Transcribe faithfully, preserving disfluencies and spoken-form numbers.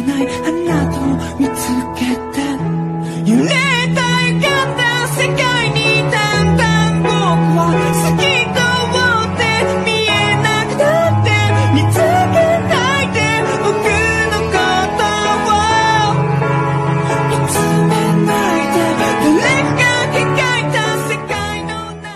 ないあなたを見つけて